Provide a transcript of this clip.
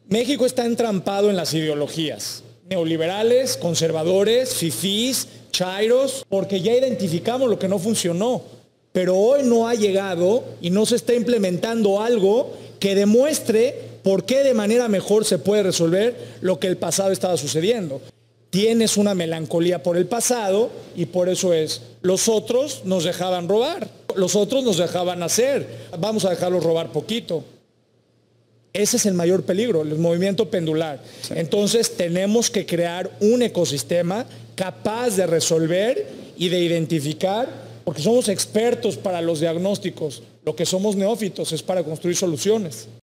México está entrampado en las ideologías neoliberales, conservadores, fifís, chairos, porque ya identificamos lo que no funcionó. Pero hoy no ha llegado y no se está implementando algo que demuestre por qué de manera mejor se puede resolver lo que el pasado estaba sucediendo. Tienes una melancolía por el pasado y por eso es, los otros nos dejaban robar, los otros nos dejaban hacer, vamos a dejarlos robar poquito. Ese es el mayor peligro, el movimiento pendular. Sí. Entonces tenemos que crear un ecosistema capaz de resolver y de identificar, porque somos expertos para los diagnósticos, lo que somos neófitos es para construir soluciones.